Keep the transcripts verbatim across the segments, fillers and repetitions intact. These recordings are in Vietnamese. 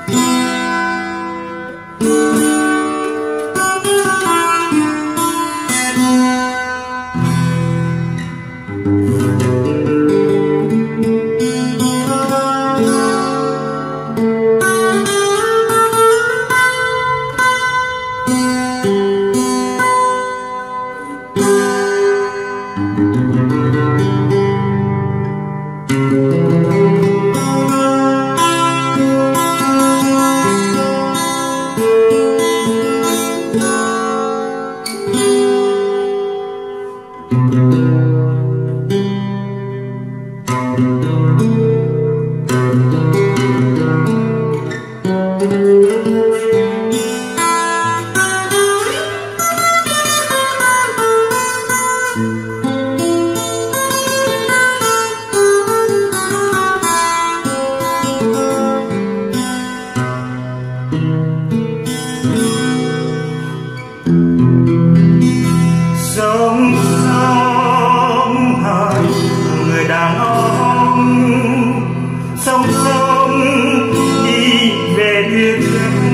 Sống sống hai người đàn ông, sống sống đi về phía trước.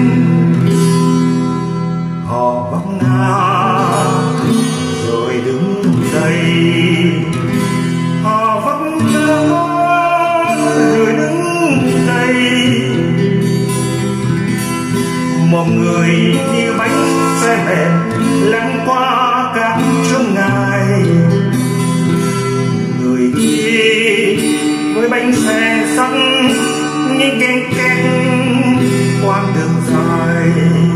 Họ vấp ngã rồi đứng dậy, họ vấp ngã rồi đứng dậy. Một người như bánh xe mệt lăn qua các chướng ngại, người đi với bánh xe sắt như ken ken quãng đường dài.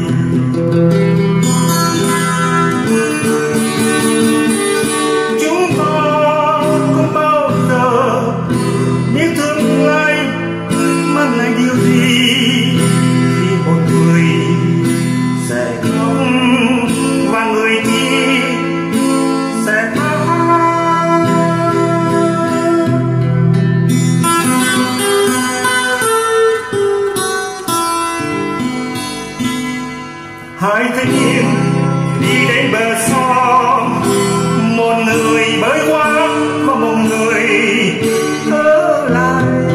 Chúng ta không bao giờ biết tương lai mang lại điều gì khi một người sẽ khóc và người kia sẽ khóc. Hai thanh niên đi đến bờ sông, một người bơi qua và một người ở lại.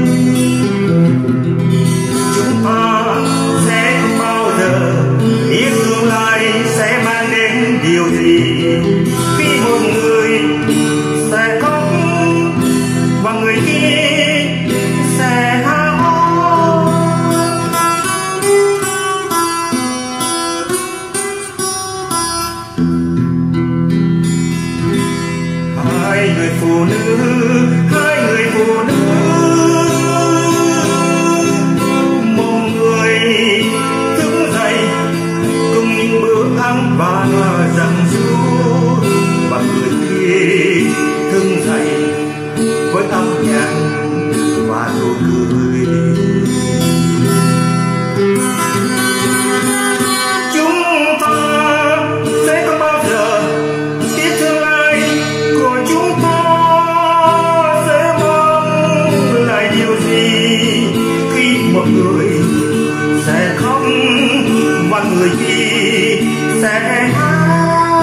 Chúng ta sẽ không bao giờ biết tương lai sẽ mang đến điều gì khi một người sẽ khóc và người kia sẽ khóc. Hai người phụ nữ, hai người phụ nữ, một người thức dậy cùng những bữa ăn và giằng du, và người kia thức dậy với âm nhạc và nụ cười. Chúng ta sẽ không bao giờ biết tương lai của chúng ta sẽ mang lại điều gì khi một người sẽ khóc và người kia sẽ hát.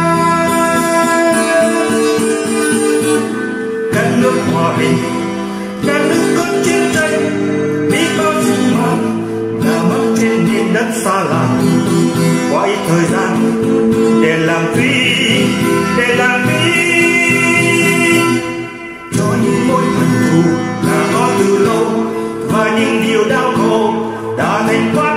Các nước hòa bình, các nước có chiến tranh, biết bao sinh mạng đã mất trên miền đất xa lạ. Qua ít thời gian để làm tuy, để làm tuy cho những mối hận thù đã có từ lâu và những điều đau khổ đã thành quá